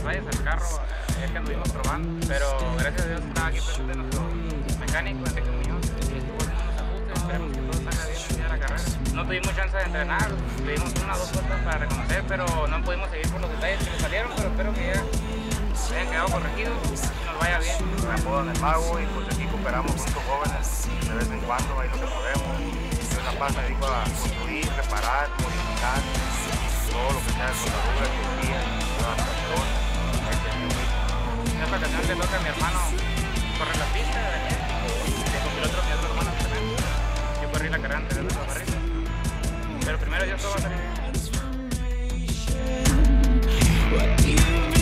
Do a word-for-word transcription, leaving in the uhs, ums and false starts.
valles al carro, es que anduvimos probando, pero gracias a Dios estaba aquí presente nuestro mecánico, Enrique Muñoz, y estuvo haciendo unos ajustes, esperemos que todo salga bien el día de la carrera. No tuvimos chance de entrenar, tuvimos una o dos vueltas para reconocer, pero no pudimos seguir por los detalles que nos salieron, pero espero que ya hayan quedado corregidos y nos vaya bien. Me apodan el mago y pues aquí cooperamos con estos jóvenes de vez en cuando, ahí lo que podemos. Yo en La Paz me dedico a construir, reparar, modificar, todo lo que sea de soldadura, cirugía, adaptación. En esta ocasión le toca a mi hermano correr la pista de aquí, y con el otro, mi otro hermano también. Yo corrí la carrera anterior de la barriga, pero primero Dios todo va a salir bien.